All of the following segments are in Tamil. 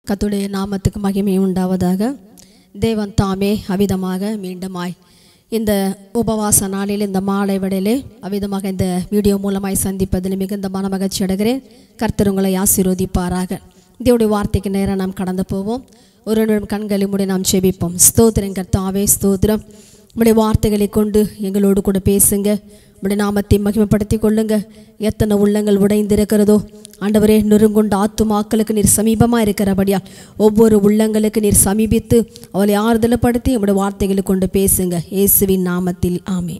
கர்த்தருடைய நாமத்துக்கு மகிமை உண்டாவதாக. தேவன் தாமே அவிதமாக மீண்டுமாய் இந்த உபவாச நாளில் இந்த மாலை வேளையிலே அவிதமாக இந்த வீடியோ மூலமாய் சந்திப்பதில் மிகுந்த மனமகிழ்ச்சி அடைகிறேன். கர்த்தர் உங்களை ஆசீர்வதிப்பாராக. தேவனுடைய வார்த்தைக்கு நேரம் நாம் கடந்து போவோம். ஒரு நிமிடம் கண்களை மூடி நாம் செபிப்போம். ஸ்தோத்திரம் கர்த்தாவே, ஸ்தோத்திரம். உங்களுடைய வார்த்தைகளை கொண்டு எங்களோடு கூட பேசுங்க. உங்களுடைய நாமத்தை மகிமைப்படுத்தி கொள்ளுங்க. எத்தனை உள்ளங்கள் உடைந்திருக்கிறதோ ஆண்டவரே, நொறுங்குண்ட ஆத்துமாக்களுக்கு நீர் சமீபமாக இருக்கிறபடியா ஒவ்வொரு உள்ளங்களுக்கு நீர் சமீபித்து அவளை ஆறுதலப்படுத்தி உங்களுடைய வார்த்தைகளை கொண்டு பேசுங்க. இயேசுவின் நாமத்தில் ஆமென்.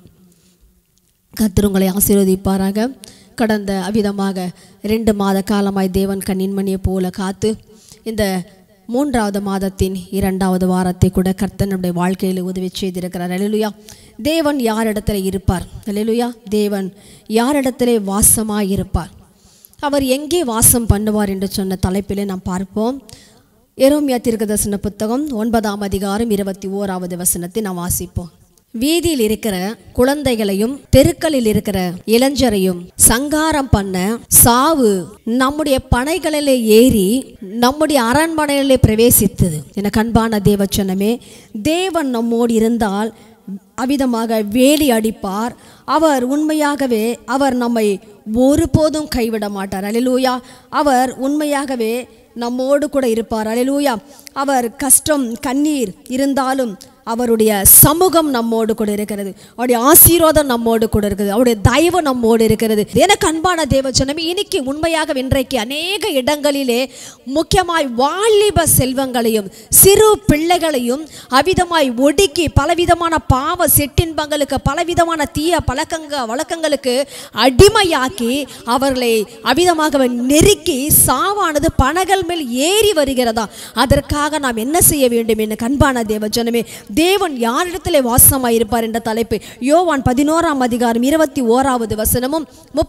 கர்த்தர் உங்களை ஆசீர்வதிப்பாராக. கடந்த அவிதமாக 2 மாத காலமாய் தேவன் கண்ணின்மணியை போல காத்து இந்த 3வது மாதத்தின் 2வது வாரத்தை கூட கர்த்தர் நம்முடைய வாழ்க்கையில் உதவி செய்திருக்கிறார். அல்லேலூயா. தேவன் யாரிடத்துல இருப்பார்? அல்லேலூயா. தேவன் யாரிடத்திலே வாசமாய் இருப்பார்? அவர் எங்கே வாசம் பண்ணுவார் என்று சொன்ன தலைப்பிலே நாம் பார்ப்போம். எரேமியா தீர்க்கதரிசன புத்தகம் 9ஆம் அதிகாரம் 21வது வசனத்தை நாம் வாசிப்போம். வீதியில் இருக்கிற குழந்தைகளையும் தெருக்களில் இருக்கிற இளைஞரையும் சங்காரம் பண்ண சாவு நம்முடைய பனைகளிலே ஏறி நம்முடைய அரண்மனையிலே பிரவேசித்தது. எனக்கு அன்பான தேவச்சனமே, தேவன் நம்மோடு இருந்தால் அவிதமாக வேலி அடிப்பார். அவர் உண்மையாகவே அவர் நம்மை ஒருபோதும் கைவிட மாட்டார். அல்லேலூயா. அவர் உண்மையாகவே நம்மோடு கூட இருப்பார். அல்லேலூயா. அவர் கஷ்டம் கண்ணீர் இருந்தாலும் அவருடைய சமூகம் நம்மோடு கூட இருக்கிறது. அவருடைய ஆசீர்வாதம் நம்மோடு கூட இருக்குது. அவருடைய தயவு நம்மோடு இருக்கிறது. எனக்கு அன்பான தேவஜனமே, இன்னைக்கு உண்மையாக இன்றைக்கு அநேக இடங்களிலே முக்கியமாய் வாலிப செல்வங்களையும் சிறு பிள்ளைகளையும் அவிதமாய் ஒடுக்கி பலவிதமான பாவ செட்டின்பங்களுக்கு பலவிதமான தீய வழக்கங்களுக்கு அடிமையாக்கி அவர்களை அவிதமாக நெருக்கி சாவானது பனகள் மேல் ஏறி வருகிறதா? அதற்காக நாம் என்ன செய்ய வேண்டும்? எனக்கு அன்பான தேவஜனமே, தேவன் யாரிடத்திலே வாசமாயிருப்பார் என்ற தலைப்பு யோவான் 11ஆம் அதிகாரம் 21வது வசனமும்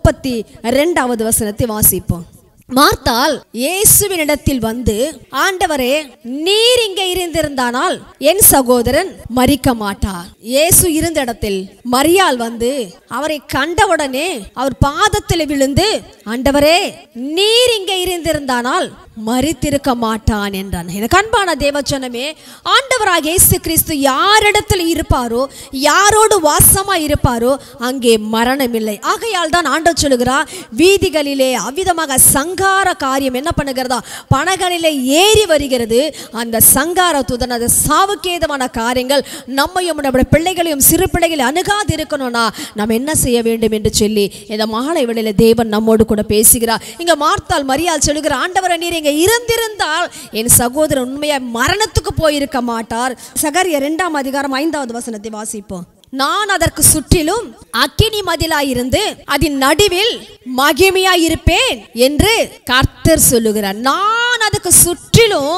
32வது வசனத்தை வாசிப்போம். மார்த்தாள் இயேசுவினிடத்தில் வந்து, ஆண்டவரே, நீர் இங்கே இருந்திருந்தானால் என் சகோதரன் மரிக்க மாட்டார். இயேசு இருந்த இடத்தில் மரியாள் வந்து அவரை கண்டவுடனே அவர் பாதத்தில் விழுந்து, ஆண்டவரே, நீர் இங்கே இருந்திருந்தானால் மரித்திருக்க மாட்டான் என்றான். எனக்கு அன்பான தேவச்சனமே, ஆண்டவராக இயேசு கிறிஸ்து யாரிடத்தில் இருப்பாரோ, யாரோடு வாசமா இருப்பாரோ அங்கே மரணம் இல்லை. ஆகையால் தான் ஆண்டவர் சொல்லுகிறார், வீதிகளிலே அவ்விதமாக சங்கார காரியம் என்ன பண்ணுகிறதா? பனகளிலே ஏறி வருகிறது. அந்த சங்காரத்துடன் அந்த சாவுக்கேதமான காரியங்கள் நம்மையும் நம்முடைய பிள்ளைகளையும் சிறு பிள்ளைகளை அணுகாது இருக்கணும்னா நாம் என்ன செய்ய வேண்டும் என்று சொல்லி இந்த மாலை வேளையில தேவன் நம்மோடு கூட பேசுகிறார். இங்க மார்த்தாள் மரியாள் சொல்லுகிறார், ஆண்டவரே, நீர் இருந்திருந்தால் என் சகோதரன் உண்மையா மரணத்துக்கு போயிருக்க மாட்டார். சகரியா 2ஆம் அதிகாரம் 5வது வசனத்தை வாசிப்போம். நான் அதற்கு சுற்றிலும் அக்கினி மதிலாயிருந்து அதன் நடுவில் மகிமையாயிருப்பேன் என்று கர்த்தர் சொல்லுகிறார். நான் அதுக்கு சுற்றிலும்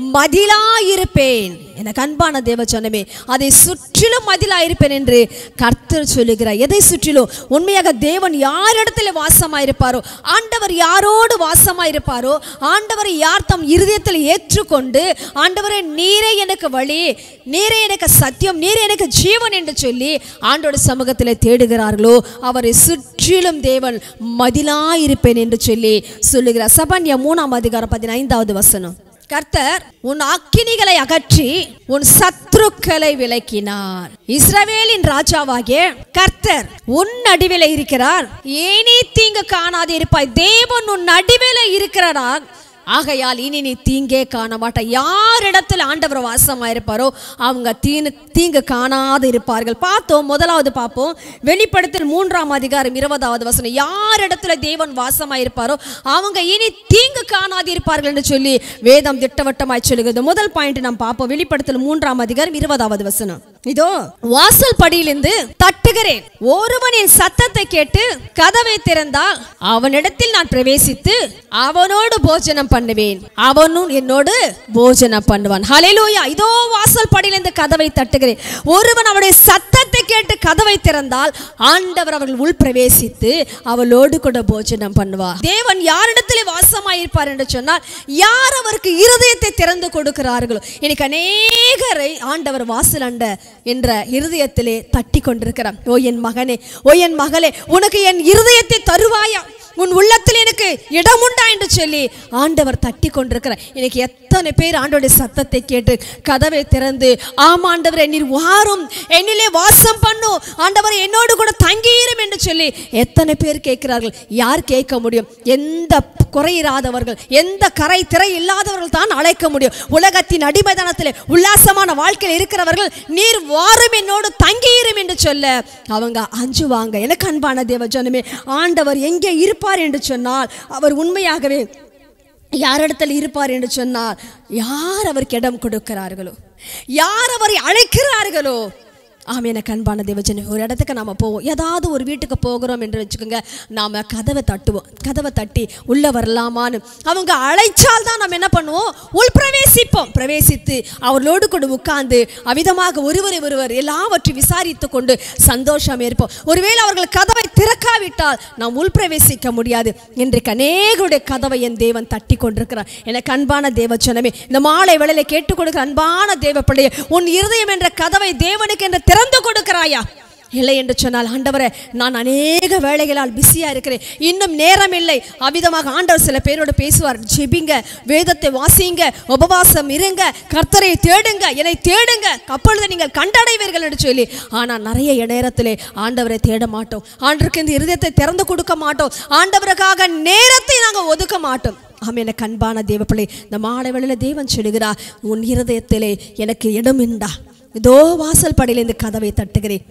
மதிலாயிருப்பேன். எனக்கு அன்பான தேவச்சனமே, அதை சுற்றிலும் மதிலாயிருப்பேன் என்று கர்த்தர் சொல்லுகிறார். எதை சுற்றிலும்? உண்மையாக தேவன் யாரிடத்தில் வாசமாயிருப்பாரோ, ஆண்டவர் யாரோடு வாசமாயிருப்பாரோ, ஆண்டவரை யார் தம் இருதயத்தில் ஏற்றுக்கொண்டு, ஆண்டவரே, நீரே எனக்கு வழி, நீரே எனக்கு சத்தியம், நீரே எனக்கு ஜீவன் என்று சொல்லி ஆண்டோட சமூகத்தில் தேடுகிறார்களோ அவரை சுற்றிலும் தேவன் மதிலாயிருப்பேன் என்று சொல்லி சொல்லுகிறார். சபன்யா 3ஆம் அதிகாரம் 15வது வசனம். கர்த்தர் உன் அக்கினிகளை அகற்றி உன் சத்துருக்களை விலக்கினார். இஸ்ரவேலின் ராஜாவாகிய கர்த்தர் உன் நடுவிலே இருக்கிறார், ஏனி தீங்கு காணாது இருப்பாய். தேவன் உன் நடுவிலே இருக்கிறார். ஆகையால் இனி நீ தீங்கே காண மாட்டாய். யாரிடத்தில் ஆண்டவர் வாசமாயிருப்பாரோ அவங்க தீங்கு காணாது இருப்பார்கள். பார்த்தோம், முதலாவது பார்ப்போம். வெளிப்படுத்தல் 3ஆம் அதிகாரம் 20வது வசனம். யாரிடத்துல தேவன் வாசமாயிருப்பாரோ அவங்க இனி தீங்கு காணாது இருப்பார்கள் என்று சொல்லி வேதம் திட்டவட்டமாய் சொல்லுகிறது. முதல் பாயிண்ட் நாம் பார்ப்போம். வெளிப்படுத்தல் 3ஆம் அதிகாரம் 20வது வசனம். இதோ வாசல் படியிலிருந்து தட்டுகிறேன், ஒருவனின் சத்தத்தை கேட்டு கதவை திறந்தால் அவனிடத்தில் நான் பிரவேசித்து அவனோடு போஜனம் பண்ணுவேன், அவனும் என்னோடு போஜனம் பண்ணுவான். ஹல்லேலூயா. இதோ வாசல் படியிலிருந்து கதவை தட்டுகிறேன், ஒருவன் அவனுடைய சத்தத்தை கேட்டு கதவை திறந்தால் ஆண்டவர் அவர்கள் உள் பிரவேசித்து அவளோடு கூட போஜனம் பண்ணுவார். தேவன் யாரிடத்திலே வாசமாயிருப்பார் என்று சொன்னால் யார் அவருக்கு இருதயத்தை திறந்து கொடுக்கிறார்களோ. இன்னைக்கு அநேகரை ஆண்டவர் வாசல் அண்ட என்ற இருதயத்திலே தட்டி கொண்டிருக்கிறார். ஓ என் மகனே, ஓ என் மகளே, உனக்கு என் இருதயத்தை தருவாயா? உன் உள்ளத்தில் எனக்கு இடம் உண்டா என்று சொல்லி ஆண்டவர் தட்டி கொண்டிருக்கிறார். இன்னைக்கு எத்தனை பேர் ஆண்டவருடைய சத்தத்தை கேட்டு கதவை திறந்து, ஆமா ஆண்டவரே நீர் வாரும், என்னிலே வாசம் பண்ணும், ஆண்டவரே என்னோடு கூட தங்கியிரும் என்று சொல்லி எத்தனை பேர் கேட்கிறார்கள்? யார் கேட்க முடியும்? எந்த குறையிராதவர்கள், எந்த கரை திரை இல்லாதவர்கள் தான் அழைக்க முடியும். உலகத்தின் அடிமைதனத்தில் உல்லாசமான வாழ்க்கையில் இருக்கிறவர்கள் நீர் வாரும் என்னோடு தங்கியிரும் என்று சொல்ல அவங்க அஞ்சுவாங்க. எனக்கு அன்பான தேவஜனமே, ஆண்டவர் எங்கே இருப்பார் என்று சொன்னால் அவர் உண்மையாகவே யாரிடத்தில் இருப்பார் என்று சொன்னால் யார் அவருக்கு இடம் கொடுக்கிறார்களோ, யார் அவரை அழைக்கிறார்களோ. ஆமாம், எனக்கு அன்பான தேவஜனமே, ஒரு இடத்துக்கு நாம் போவோம், ஏதாவது ஒரு வீட்டுக்கு போகிறோம் என்று வச்சுக்கோங்க, நாம் கதவை தட்டுவோம். கதவை தட்டி உள்ளே வரலாமான்னு அவங்க அழைச்சால் தான் நம்ம என்ன பண்ணுவோம்? உள் பிரவேசிப்போம். பிரவேசித்து அவர்களோடு கூட உட்கார்ந்து அவிதமாக ஒருவர் எல்லாவற்றையும் விசாரித்து கொண்டு சந்தோஷம் இருப்போம். ஒருவேளை அவர்கள் கதவை திறக்காவிட்டால் நாம் உள் பிரவேசிக்க முடியாது. இன்றைக்கு அநேகருடைய கதவை என் தேவன் தட்டி கொண்டிருக்கிறார். எனக்கு அன்பான தேவஜனமே, இந்த மாலை வேளையில கேட்டுக் கொடுக்கிற அன்பான தேவ பிள்ளையே, உன் இருதயம் என்ற கதவை தேவனுக்கு என்று திறந்து கொடுக்கிறாயா? இல்லை என்று சொன்னால், ஆண்டவரே நான் அநேக வேலைகளால் பிஸியாக இருக்கிறேன், இன்னும் நேரம் இல்லை. அவ்விதமாக ஆண்டவர் சில பேரோடு பேசுவார். ஜெபிங்க, வேதத்தை வாசிங்க, உபவாசம் இருங்க, கர்த்தரை தேடுங்க, என்னை தேடுங்க, அப்பொழுது நீங்கள் கண்டடைவீர்கள் என்று சொல்லி. ஆனால் நிறைய நேரத்திலே ஆண்டவரை தேட மாட்டோம், ஆண்டவருக்கு இந்த இருதயத்தை திறந்து கொடுக்க மாட்டோம், ஆண்டவருக்காக நேரத்தை நாங்கள் ஒதுக்க மாட்டோம். ஆமாம், எனக்கு அன்பான தேவப்பிள்ளை, இந்த மாலை வேளையில தேவன் சொல்லுகிறார், உன் இருதயத்திலே எனக்கு இடம் உண்டா? இதோ வாசல் படியிலிருந்து கதவை தட்டுகிறேன்,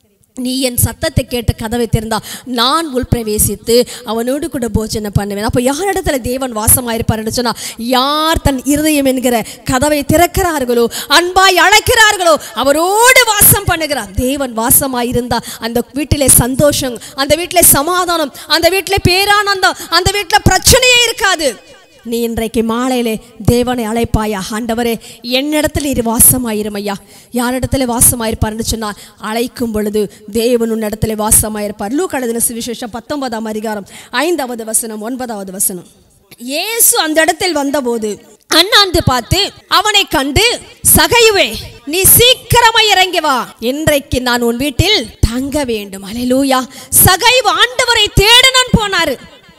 நீ என் சத்தத்தை கேட்டு கதவை திறந்தா நான் உள் பிரவேசித்து அவனோடு கூட போஜனை பண்ணுவேன். அப்போ யாரிடத்துல தேவன் வாசமாயிருப்பார் சொன்னா, யார் தன் இருதயம் என்கிற கதவை திறக்கிறார்களோ, அன்பாய் அழைக்கிறார்களோ, அவரோடு வாசம் பண்ணுகிறார். தேவன் வாசமாயிருந்தா அந்த வீட்டிலே சந்தோஷம், அந்த வீட்டிலே சமாதானம், அந்த வீட்டிலே பேரானந்தம், அந்த வீட்டில் பிரச்சனையே இருக்காது. நீ இன்றைக்கு மாலையிலே தேவனை அழைப்பாயா? ஆண்டவரே என்னிடத்தில் நீர் வாசமாயிரும் ஐயா. யாரிடத்துல வாசமாயிருப்பார்னு சொன்னால், அழைக்கும் பொழுது தேவன் உன்னிடத்துல வாசமாயிருப்பார். லூக்கா எழுதின சுவிசேஷம் 19ஆம் அதிகாரம் 5வது வசனம் 9வது வசனம். இயேசு அந்த இடத்தில் வந்தபோது அண்ணாந்து பார்த்து அவனை கண்டு, சகையுவே நீ சீக்கிரமாய் இறங்கி வா, இன்றைக்கு நான் உன் வீட்டில் தங்க வேண்டும். அல்லேலூயா. சகைவு ஆண்டவரை தேடணும்னு போனாரு.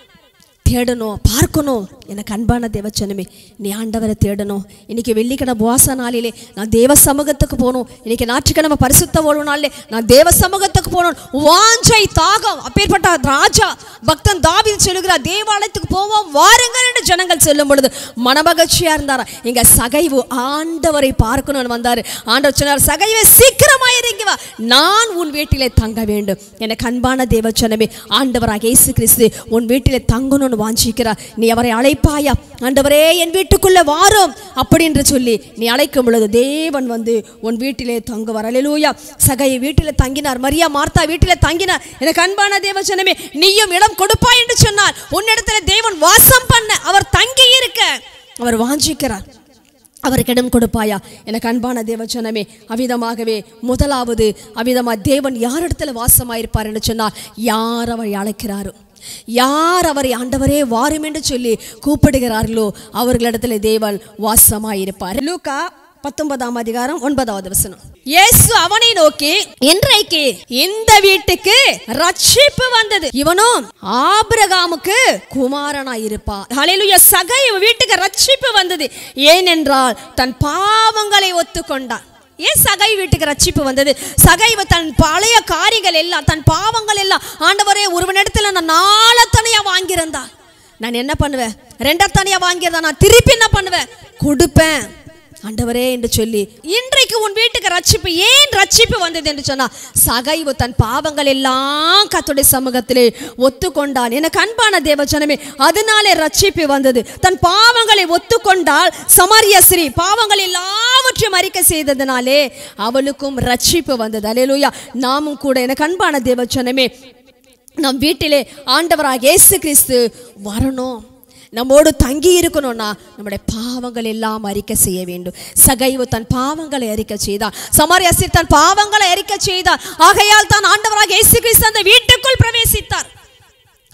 தேடணும், பார்க்கணும். எனக்கு அன்பான தேவச்சனமே, நீ ஆண்டவரை தேடணும். இன்னைக்கு வெள்ளிக்கிழமை உபவாச நாளிலே நான் தேவ சமூகத்துக்கு போகணும். இன்னைக்கு ஞாயிற்றுக்கிழமை பரிசுத்த ஓய்வு நாளிலே நான் தேவ சமூகத்துக்கு போகணும். வாஞ்சை தாகம். அப்பேற்பட்ட ராஜா பக்தன் தாவீது சொல்லுகிறார், தேவாலயத்துக்கு போவோம் வாருங்கள் என்று ஜனங்கள் சொல்லும் பொழுது மனமகிழ்ச்சியா இருந்தாரா. எங்க சகைவு ஆண்டவரை பார்க்கணும்னு வந்தாரு. ஆண்டவர் சொன்னார், சகைவை சீக்கிரமாய் இறங்கி வா, நான் உன் வீட்டிலே தங்க வேண்டும். எனக்கு அன்பான தேவச்சனமே, ஆண்டவராக இயேசு கிறிஸ்து உன் வீட்டிலே தங்கணும்னு வாஞ்சிக்கிறார். நீ அவரை அழைப்பாயா? ஆண்டவரே என் வீட்டுக்குள்ள வாரும் அப்படின்னு சொல்லி நீ அழைக்கும் பொழுது தேவன் வந்து உன் வீட்டிலே தங்குவார். அல்லேலூயா. சகை வீட்டிலே தங்கினார், மரியா மார்த்தா வீட்டிலே தங்கினார். எனக்கு அன்பான தேவஜனமே, நீயும் இடம் கொடுப்பாய் என்று சொன்னார். உன்னிடத்தில் தேவன் வாசம் பண்ண, அவர் தங்கி இருக்க அவர் வாஞ்சிக்கிறார். அவருக்கு இடம் கொடுப்பாயா? எனக்கு அன்பான தேவஜனமே, அவ்விதமாகவே முதலாவது அவ்விதமாக தேவன் யாரிடத்துல வாசமாயிருப்பார் என்று சொன்னால், யார் அவரை அழைக்கிறாரோ, யார் அவரை ஆண்டவரே வாரும் என்று சொல்லி கூப்பிடுகிறார்களோ அவர்களிடத்தில் தேவன் வாசமாயிருப்பார். லூக்கா 19ஆம் அதிகாரம் 9வது வசனம். இயேசு அவனை நோக்கி, இன்றைக்கு இந்த வீட்டுக்கு ரட்சிப்பு வந்தது, இவனும் ஆபிரகாமுக்கு குமாரனாய் இருப்பார். ஹல்லேலூயா. சகை வீட்டுக்கு ரட்சிப்பு வந்தது. ஏனென்றால் தன் பாவங்களை ஒத்துக்கொண்டான். ஏன் சகை வீட்டுக்கு ரட்சிப்பு வந்தது? சகைவு தன் பழைய காரியங்கள் எல்லாம், தன் பாவங்கள் எல்லாம், ஆண்டவரே ஒருவனிடத்துல நான் 4 தனியா வாங்கியிருந்தா நான் என்ன பண்ணுவேன்? 2 தனியா வாங்கியிருந்தா நான் திருப்பி என்ன பண்ணுவேன்? கொடுப்பேன் ஆண்டவரே என்று சொல்லி. இன்றைக்கு உன் வீட்டுக்கு ரட்சிப்பு. ஏன் ரட்சிப்பு வந்தது என்று சொன்னா, சகைவு தன் பாவங்கள் எல்லாம் கர்த்தருடைய சமூகத்திலே ஒத்துக்கொண்டான். எனக்கு அன்பான தேவஜனமே, அதனாலே ரட்சிப்பு வந்தது. தன் பாவங்களை ஒத்துக்கொண்டால் சமாரிய ஸ்திரீ பாவங்கள் எல்லாவற்றையும் அறிக்கை செய்ததினாலே அவளுக்கும் ரட்சிப்பு வந்தது. அல்லேலூயா. நாமும் கூட எனக்கு அன்பான தேவஜனமே, நம் வீட்டிலே ஆண்டவராக இயேசு கிறிஸ்து வரணும், நம்மோடு தங்கி இருக்கணும்னா நம்முடைய பாவங்கள் எல்லாம் அறிக்கை செய்ய வேண்டும். சகைவு தன் பாவங்களை அறிக்கை செய்தார், சமாரிய ஸ்திரீ தன் பாவங்களை அறிக்கை செய்தார். ஆகையால் தான் ஆண்டவராக இயேசு கிறிஸ்து அந்த வீட்டுக்குள் பிரவேசித்தார்.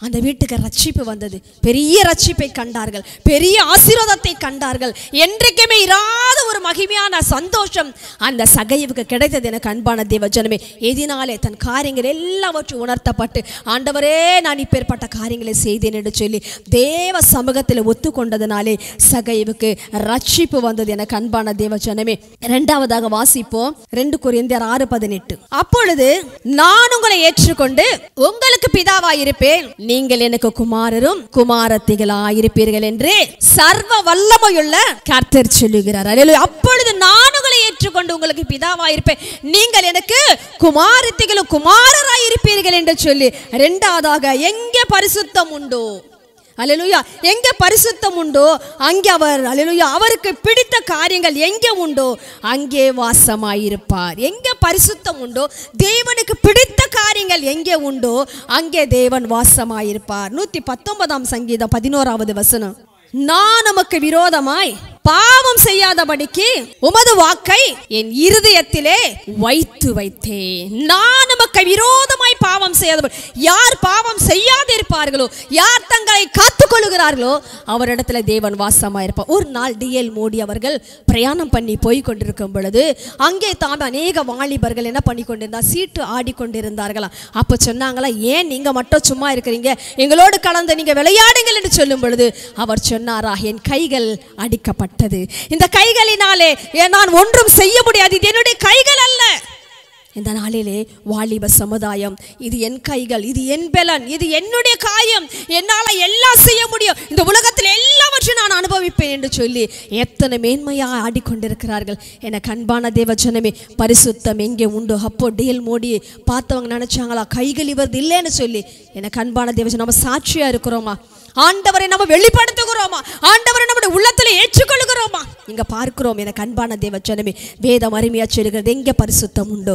அந்த வீட்டுக்கு ரட்சிப்பு வந்தது. பெரிய ரட்சிப்பை கண்டார்கள், பெரிய ஆசீர்வாதத்தை கண்டார்கள். என்றைக்குமே இராத ஒரு மகிமையான சந்தோஷம் அந்த சகைவுக்கு கிடைத்தது. எனக்கு அன்பான தேவ ஜனமே, எதினாலே தன் காரியங்கள் எல்லாவற்றும் உணர்த்தப்பட்டு, ஆண்டவரே நான் இப்பேற்பட்ட காரியங்களை செய்தேன் என்று சொல்லி தேவ சமூகத்தில் ஒத்துக்கொண்டதினாலே சகைவுக்கு ரட்சிப்பு வந்தது. எனக்கு அன்பான தேவ ஜனமே, இரண்டாவதாக வாசிப்போம் 2 கொரிந்தியர் 6:18. அப்பொழுது நான் உங்களை ஏற்றுக்கொண்டு உங்களுக்கு பிதாவாயிருப்பேன், நீங்கள் எனக்கு குமாரரும் குமாரத்திகளாயிருப்பீர்கள் என்று சர்வ வல்லமையுள்ள கர்த்தர் சொல்லுகிறார். அல்லேலூயா. அப்பொழுது நான் உங்களை ஏற்றுக்கொண்டு உங்களுக்கு பிதாவாயிருப்பேன், நீங்கள் எனக்கு குமாரத்திகளும் குமாரராயிருப்பீர்கள் என்று சொல்லி, இரண்டாவதாக எங்கே பரிசுத்தம் உண்டோ, அல்லேலூயா, எங்கே பரிசுத்தம் உண்டோ அங்கே அவர், அல்லேலூயா, அவருக்கு பிடித்த காரியங்கள் எங்கே உண்டோ அங்கே வாசமாயிருப்பார். எங்கே பரிசுத்தம் உண்டோ, தேவனுக்கு பிடித்த காரியங்கள் எங்கே உண்டோ அங்கே தேவன் வாசமாயிருப்பார். 119 சங்கீதம் 11வது வசனம். நான் நமக்கு விரோதமாய் பாவம் செய்யாதபடிக்கு உமது வாக்கை என் இருதயத்திலே வைத்து வைத்தேன். நான் நமக்கு விரோதமாய் பாவம் செய்யாதபடி, யார் பாவம் செய்யாதிருப்பார்களோ, யார் தங்களை காத்துக் கொள்ளுகிறார்களோ அவரிடத்துல தேவன் வாசமாயிருப்பார். ஒரு நாள் D.L. மோடி அவர்கள் பிரயாணம் பண்ணி போய் கொண்டிருக்கும் பொழுது அங்கே தாம் அநேக வாலிபர்கள் என்ன பண்ணி கொண்டிருந்தார், சீட்டு ஆடிக்கொண்டிருந்தார்களா. அப்போ சொன்னாங்களா, ஏன் நீங்க மட்டும் சும்மா இருக்கிறீங்க, எங்களோடு கலந்து நீங்க விளையாடுங்கள் என்று சொல்லும் பொழுது அவர் சொன்னாரா, என் கைகள் அடிக்கப்பட்ட, இந்த கைகளினாலே நான் ஒன்றும் செய்ய முடியாது, இது என்னுடைய கைகள் அல்ல. இந்த நாளிலே வாலிப சமுதாயம், இது என் கைகள், இது என் பலன், இது என்னுடைய காயம், என்னால் எல்லாம் செய்ய முடியும், இந்த உலகத்தில் எல்லாவற்றையும் நான் அனுபவிப்பேன் என்று சொல்லி எத்தனை மேன்மையாக ஆடிக்கொண்டிருக்கிறார்கள். எனக்கு அன்பான தேவ ஜனமே, பரிசுத்தம் எங்கே உண்டோ, அப்போ D.L. மோடி பார்த்தவங்க நினைச்சாங்களா, கைகள் இவரது இல்லைன்னு சொல்லி. எனக்கு அன்பான தேவ ஜனம், நம்ம சாட்சியா இருக்கிறோமா, ஆண்டவரை நம்ம வெளிப்படுத்துகிறோமா, ஆண்டவரை நம்முடைய உள்ளத்தில் ஏற்றுக்கொள்கிறோமா, இங்க பார்க்கிறோம். எனக்கு அன்பான தேவ ஜனமே, வேதம் அருமையா சொல்கிறது, எங்கே பரிசுத்தம் உண்டோ,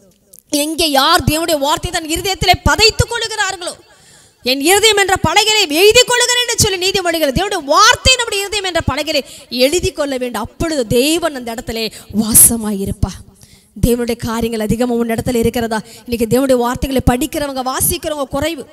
எங்கே யார் தேவனுடைய வார்த்தை தன் இருதயத்திலே பதைத்துக் கொள்ளுகிறார்களோ, என் இருதயம் என்ற பலகையை எழுதி கொள்ளுகிறேன் என்று சொல்லி நீதிமொழிகள், தேவனுடைய வார்த்தை நம்முடைய இருதயம் என்ற பலகையை எழுதி கொள்ள வேண்டும். அப்பொழுது தேவன் அந்த இடத்துல வாசமாயிருப்பா. தேவனுடைய காரியங்கள் அதிகமாக உன் இடத்துல இருக்கிறதா? இன்னைக்கு தேவனுடைய வார்த்தைகளை படிக்கிறவங்க வாசிக்கிறவங்க குறைவு.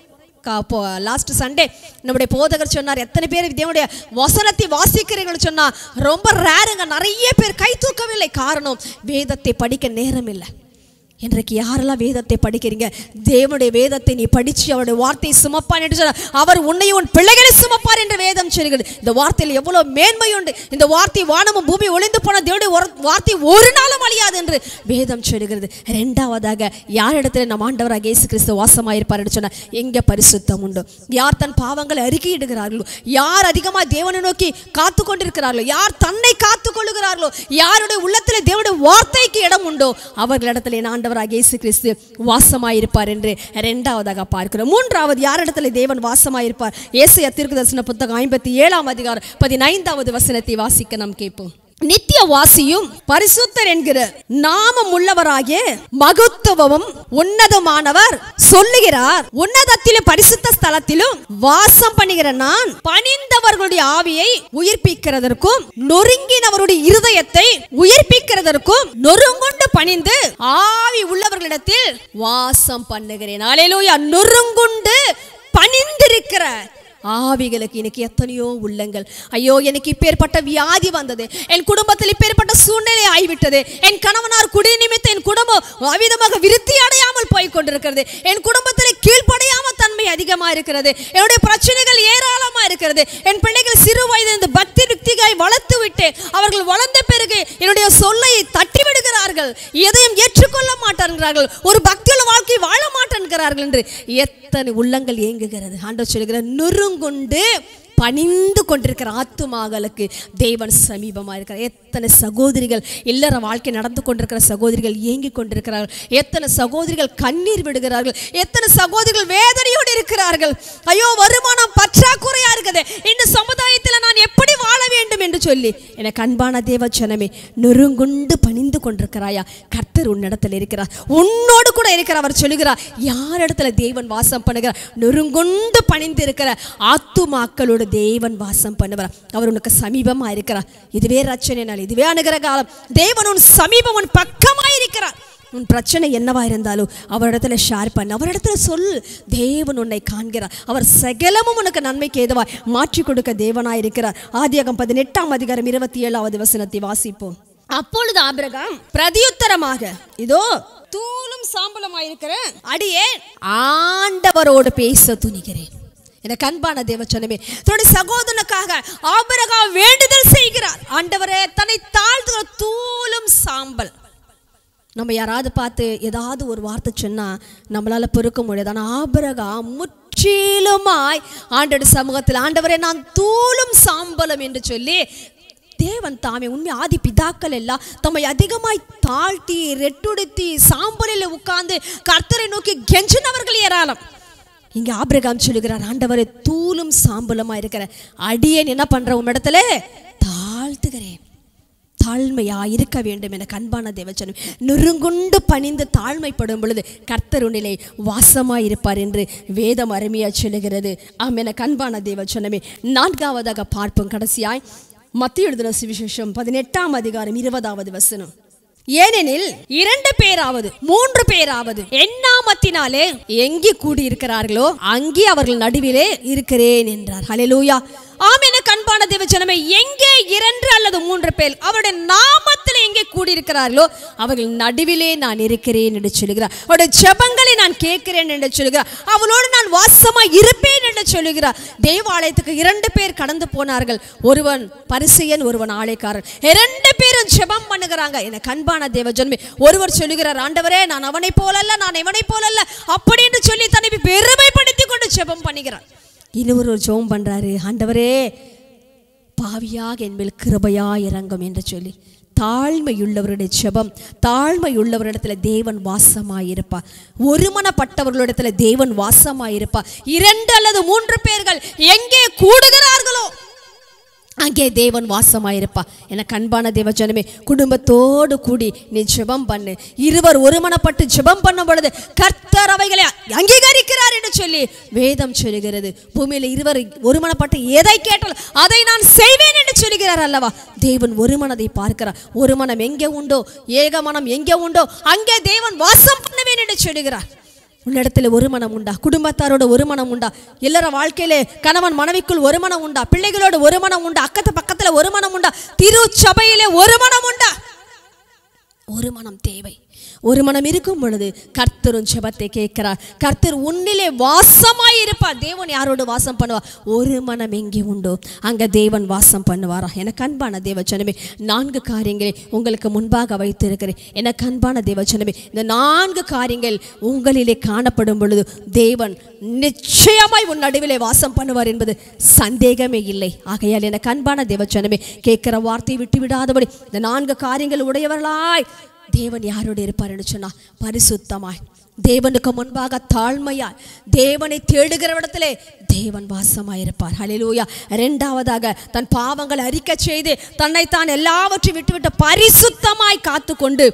லாஸ்ட் சண்டே நம்முடைய போதகர் சொன்னார், எத்தனை பேர் தேவனுடைய வசனத்தை வாசிக்கிறீங்கன்னு சொன்னா ரொம்ப ரேருங்க, நிறைய பேர் கை தூக்கவில்லை. காரணம், வேதத்தை படிக்க நேரம் இல்லை. இன்றைக்கு யாரெல்லாம் வேதத்தை படிக்கிறீங்க, தேவனுடைய வேதத்தை நீ படிச்சு அவருடைய வார்த்தையை சுமப்பான் என்று சொன்னார். அவர் உன்னையும் உன் பிள்ளைகளை சுமப்பார் என்று வேதம் சொல்கிறது. இந்த வார்த்தையில் எவ்வளவு மேன்மை உண்டு. இந்த வார்த்தை வானமும் பூமி ஒளிந்து போன தேவனுடைய வார்த்தை ஒரு நாளும் அழியாது என்று வேதம் சொல்கிறது. இரண்டாவதாக யாரிடத்தில் நம் ஆண்டவராக இயேசு கிறிஸ்து வாசமாயிருப்பார் என்று சொன்னார், எங்கே பரிசுத்தம் உண்டோ, யார் தன் பாவங்களை அறிக்கையிடுகிறார்களோ, யார் அதிகமாக தேவனை நோக்கி காத்து கொண்டிருக்கிறார்களோ, யார் தன்னை காத்து கொள்ளுகிறார்களோ, யாருடைய உள்ளத்தில் தேவனுடைய வார்த்தைக்கு இடம் உண்டோ அவர்களிடத்தில் என் ஆண்டவர் இயேசு கிறிஸ்து வாசமாயிருப்பார் என்று இரண்டாவதாக பார்க்கிறோம். மூன்றாவது யாரிடத்தில் தேவன் வாசமாயிருப்பார், ஏசாயா தீர்க்கதரிசன புத்தகம் 57ஆம் அதிகாரம் 15வது வசனத்தை வாசிக்க நாம் கேட்போம். நித்திய வாசியும் பரிசுத்தர் என்கிற நாமம் உள்ளவராகிய மகத்துவமும் உன்னதமானவர் சொல்லுகிறார், உன்னதத்திலும் பரிசுத்த ஸ்தலத்திலும் வாசம் பண்ணுகிற நான் பணிந்தவர்களுடைய ஆவியை உயிர்ப்பிக்கிறதற்கும் நொறுங்கினவருடைய இருதயத்தை உயிர்ப்பிக்கிறதற்கும் நொறுங்குண்டு பணிந்து ஆவி உள்ளவர்களிடத்தில் வாசம் பண்ணுகிறேன். அல்லேலூயா. நொறுங்குண்டு பணிந்திருக்கிற ஆவிகளுக்கு இன்னைக்கு எத்தனையோ உள்ளங்கள், ஐயோ எனக்கு இப்பேற்பட்ட வியாதி வந்தது, என் குடும்பத்தில் இப்பேற்பட்ட சூழ்நிலை ஆகிவிட்டது, என் கணவனார் குடி நிமித்தம் என் குடும்பம் அவிதமாக விருத்தி அடையாமல் போய் கொண்டிருக்கிறது, என் குடும்பத்தில் கீழ்ப்படையாமல் தன்மை அதிகமாக இருக்கிறது, என்னுடைய பிரச்சனைகள் ஏராளமாக இருக்கிறது, என் பிள்ளைகள் சிறு வயதிலிருந்து பக்தி விக்திகாய் வளர்த்து விட்டு அவர்கள் வளர்ந்த பிறகு என்னுடைய சொல்லை தட்டி விடுகிறார்கள், எதையும் ஏற்றுக்கொள்ள மாட்டார்கள், ஒரு பக்தியுள்ள வாழ்க்கை வாழ மாட்டேன்கிறார்கள் என்று எத்தனை உள்ளங்கள் ஏங்குகிறது. ஆண்டவர் சொல்கிறார், நொறுங்குண்டு பணிந்து கொண்டிருக்கிற ஆத்துமாக்களுக்கு தேவன் சமீபமாக இருக்கிறார். எத்தனை சகோதரிகள் இல்லற வாழ்க்கை நடந்து கொண்டிருக்கிற சகோதரிகள் ஏங்கி கொண்டிருக்கிறார்கள், எத்தனை சகோதரிகள் கண்ணீர் விடுகிறார்கள், எத்தனை சகோதரிகள் வேதனையோடு இருக்கிறார்கள். ஐயோ வருமானம் பற்றாக்குறையா இருக்குது, இந்த சமுதாயத்தில் நான் எப்படி வாழ வேண்டும் என்று சொல்லி. எனக்கு அன்பான தேவ ஜனமே, நொறுங்குண்டு பணிந்து கொண்டிருக்கிறாயா? கர்த்தர் உன்னிடத்தில் இருக்கிறார், உன்னோடு கூட இருக்கிறார். அவர் சொல்லுகிறார், யார் இடத்துல தேவன் வாசம் பண்ணுகிறார்? நொறுங்குண்டு பணிந்து இருக்கிற ஆத்துமாக்களோடு தேவன் வாசம் பண்ணுவார். அவர் உனக்கு சமீபமா இருக்கிறார். இதுவே ரட்சனை நாள், இதுவே அனுகிற காலம். தேவன் உன் சமீபம், உன் பக்கமாய் இருக்கிறார். உன் பிரச்சனை என்னவா இருந்தாலும் அவரிடத்துல ஷேர் பண்ண, அவரிடத்துல சொல். தேவன் உன்னை காண்கிறார். அவர் சகலமும் உனக்கு நன்மைக்கு ஏதுவாய் மாற்றி கொடுக்க தேவனாய் இருக்கிறார். ஆதியாகமம் 18:27 வாசிப்போம். அப்பொழுது ஆபிரகாம் பிரதியுத்தரமாக, இதோ தூளும் சாம்பலுமாயிருக்கிற அடியே ஆண்டவரோடு பேச துணிகிறேன். எனக்கு அன்பான தேவச்சனமே, தன்னுடைய சகோதரனுக்காக ஆபிரகாம் வேண்டுதல் செய்கிறார். ஆண்டவரே, தன்னை தாழ்த்துகிற தூளும் சாம்பல். நம்ம யாராவது பார்த்து ஏதாவது ஒரு வார்த்தை சொன்னா நம்மளால பொறுக்க முடியாது. ஆனால் ஆபிரகாம் முற்றிலுமாய் ஆண்டவருடைய சமூகத்தில், ஆண்டவரே நான் தூளும் சாம்பலும் என்று சொல்லி தேவன் தாமே உண்மை ஆதி பிதாக்கள் எல்லாம் தம்மை அதிகமாய் தாழ்த்தி ரெட்டுடுத்தி சாம்பலில் உட்கார்ந்து கர்த்தரை நோக்கி கெஞ்சினவர்கள் ஏராளம். இங்கே ஆபிரகாம் சொல்லுகிறார், ஆண்டவரே தூளும் சாம்பலுமா இருக்கிற அடியேன் என்ன பண்ற உம்மிடத்துல தாழ்த்துகிறேன். தாழ்மையா இருக்க வேண்டும். எனக்கு அன்பான தேவச்சனம், நெருங்குண்டு பணிந்து தாழ்மைப்படும் பொழுது கர்த்தர் உன்னிலே வாசமாய் இருப்பார் என்று வேதம் அருமையா சொல்லுகிறது. எனக்கு அன்பான தேவச்சனமே, 4ஆவதாக பார்ப்போம். கடைசியாய் மத்தேயு எழுதின சுவிசேஷம் 18:20. ஏனெனில் 2 பேராவது 3 பேராவது என் நாமத்தினாலே எங்கே கூடி இருக்கிறார்களோ அங்கே அவர்கள் நடுவிலே இருக்கிறேன் என்றார். ஹல்லேலூயா. ஆம். எனக்கு அன்பான தேவச்சனமே, எங்கே 2 அல்லது 3 பேர் அவருடைய நாமத்தில் எங்கே கூடியிருக்கிறார்களோ அவர்கள் நடுவிலே நான் இருக்கிறேன் என்று சொல்லுகிறார். அவருடைய ஜெபங்களை நான் கேட்கிறேன் என்று சொல்லுகிறார். அவளோடு நான் வாசமாய் இருப்பேன் என்று சொல்லுகிறார். தேவாலயத்துக்கு 2 பேர் கடந்து போனார்கள். ஒருவன் பரிசேயன், ஒருவன் ஆலைக்காரன். 2 பேரும் ஜெபம் பண்ணுகிறாங்க. எனக்கு அன்பான தேவஜனமே, ஒருவர் சொல்லுகிறார், ஆண்டவரே நான் அவனை போலல்ல, நான் இவனை போலல்ல அப்படி என்று சொல்லி தன்னை பெருமைப்படுத்தி கொண்டு ஜெபம் பண்ணுகிறார். இன்னொரு ஜெபம் பண்றாரு, ஆண்டவரே பாவியாக என் மேல் கிருபையா இறங்கும் என்று சொல்லி. தாழ்மையுள்ளவருடைய ஜெபம், தாழ்மையுள்ளவரிடத்துல தேவன் வாசமாயிருப்பார். ஒருமனப்பட்டவர்களிடத்துல தேவன் வாசமாயிருப்பார். 2 அல்லது 3 பேர்கள் எங்கே கூடுகிறார்களோ அங்கே தேவன் வாசமாயிருப்பா. எனக்கு அன்பான தேவஜனமே, குடும்பத்தோடு கூடி நீ ஜெபம் பண்ணு. இருவர் ஒருமனப்பட்டு ஜெபம் பண்ணும் பொழுது கர்த்தர் அவைகளை அங்கீகரிக்கிறார் என்று சொல்லி வேதம் சொல்லுகிறது. பூமியில இருவர் ஒருமனப்பட்டு எதை கேட்டால் அதை நான் செய்வேன் என்று சொல்லுகிறார் அல்லவா. தேவன் ஒரு மனதை பார்க்கிறார். ஒரு மனம் எங்கே உண்டோ, ஏக மனம் எங்கே உண்டோ அங்கே தேவன் வாசம் பண்ணுவேன் என்று சொல்லுகிறார். உன்னிடத்துல ஒரு மனம் உண்டா? குடும்பத்தாரோட ஒரு மனம் உண்டா? எல்லார வாழ்க்கையிலே கணவன் மனைவிக்குள் ஒரு மனம் உண்டா? பிள்ளைகளோட ஒரு மனம் உண்டா? அக்கத்து பக்கத்துல ஒரு மனம் உண்டா? திருச்சபையிலே ஒரு மனம் உண்டா? ஒரு மனம் தேவை. ஒரு மனம் இருக்கும் பொழுது கர்த்தரும் ஜெபத்தை கேட்கிறார். கர்த்தர் உன்னிலே வாசமாய் இருப்பார். தேவன் யாரோடு வாசம் பண்ணுவார்? ஒரு மனம் எங்கே உண்டோ அங்க தேவன் வாசம் பண்ணுவாரா? எனக்கு அன்பான தேவச்சனமே, 4 காரியங்களை உங்களுக்கு முன்பாக வைத்திருக்கிறேன். எனக்கு அன்பான தேவச்சனமே, இந்த 4 காரியங்கள் உங்களிலே காணப்படும் பொழுது தேவன் நிச்சயமாய் உன் நடுவிலே வாசம் பண்ணுவார் என்பது சந்தேகமே இல்லை. ஆகையால் எனக்கு அன்பான தேவச்சனமே, கேட்கிற வார்த்தையை விட்டு விடாதபடி இந்த 4 காரியங்கள் உடையவர்களாய் தேவன் யாரோடு இருப்பார் என்று சொன்னா, பரிசுத்தமாய், தேவனுக்கு முன்பாக தாழ்மையாய், தேவனை தேடுகிற இடத்திலே தேவன் வாசமாயிருப்பார். ஹல்லேலூயா. 2ஆவதாக தன் பாவங்களை அறிக்கை செய்து தன்னைத்தான் எல்லாவற்றையும் விட்டுவிட்டு பரிசுத்தமாய் காத்து கொண்டு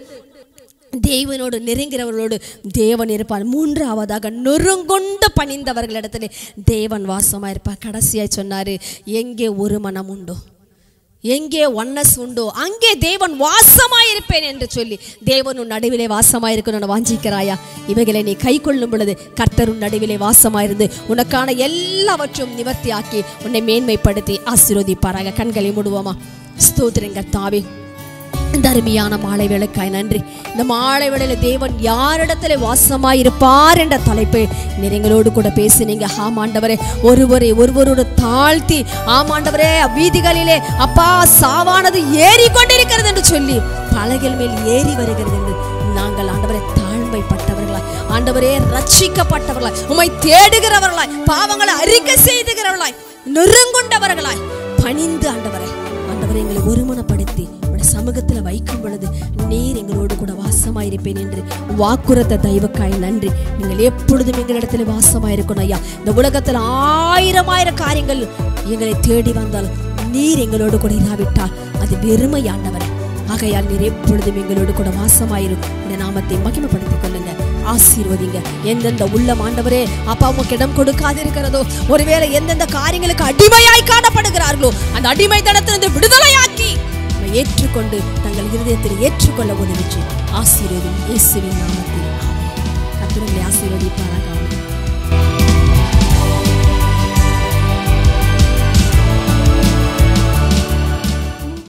தேவனோடு நெருங்கிறவர்களோடு தேவன் இருப்பார். 3ஆவதாக நொறுங்கொண்டு பணிந்தவர்களிடத்திலே தேவன் வாசமாயிருப்பார். கடைசியாய் சொன்னாரு, எங்கே ஒரு மனம் உண்டோ, எங்கே ஒன்னஸ் உண்டோ அங்கே தேவன் வாசமாயிருப்பேன் என்று சொல்லி தேவன் உன் நடுவிலே வாசமாயிருக்கணும்னு வாஞ்சிக்கிறாயா? இவைகளை நீ கை கொள்ளும் பொழுது கர்த்தர் உன் நடுவிலே வாசமாயிருந்து உனக்கான எல்லாவற்றையும் நிவர்த்தியாக்கி உன்னை மேன்மைப்படுத்தி ஆசீர்வதிப்பாராக. கண்களை மூடுவோமா? ஸ்தோத்திரம் கர்த்தாவே, இந்த அருமையான மாலை வேளைக்காய் நன்றி. இந்த மாலை வேளையில தேவன் யாரிடத்துல வாசமாயிருப்பார் என்ற தலைப்பை நீங்களோடு கூட பேசினீங்க. ஆமாண்டவரே, ஒருவரோடு தாழ்த்தி, ஆமாண்டவரே வீதிகளிலே அப்பா சாவானது ஏறி கொண்டிருக்கிறது என்று சொல்லி பலகைகள் மேல் ஏறி வருகிறது என்று நாங்கள் ஆண்டவரே தாழ்மைப்பட்டவர்களாய், ஆண்டவரே ரட்சிக்கப்பட்டவர்களாய், உம்மை தேடுகிறவர்களாய், பாவங்களை அறிக்கை செய்துகிறவர்களாய், நெருங்குண்டவர்களாய் பணிந்து ஆண்டவரே எங்களை ஒருமனப்படுத்தி சமூகத்தில் வைக்கும் பொழுது நீர் எங்களோடு கூட வாசமாயிருப்பேன் என்று வாக்குறுத்த தெய்வக்காய் நன்றி. நீங்கள் எப்பொழுதும் எங்களிடத்துல வாசமாயிருக்கணும் ஐயா. இந்த உலகத்தில் 1000 காரியங்கள் எங்களை தேடி வந்தாலும் நீர் எங்களோடு கூட இராவிட்டால் அது வெறுமையாண்டவர். ஆகையால் நீர் எப்பொழுதும் எங்களோடு கூட வாசமாயிரும். இந்த நாமத்தை மகிமைப்படுத்திக் கொள்ளுங்க, ஆசீர்வதிங்க. எந்தெந்த உள்ளம் ஆண்டவரே அப்பா உமக்கு இடம் கொடுக்காது இருக்கிறதோ, ஒருவேளை எந்தெந்த காரியங்களுக்கு அடிமையாய் காணப்படுகிறார்களோ அந்த அடிமைத்தனத்திலிருந்து விடுதலையாக்கி உம்மை ஏற்றுக்கொண்டு தங்கள் இருதயத்தில் ஏற்றுக்கொள்ள உதவி செய்யும். ஆசீர்வதியும் இயேசுவின் நாமத்தில் ஆமென். கர்த்தர் உங்களை ஆசீர்வதிப்பாராக.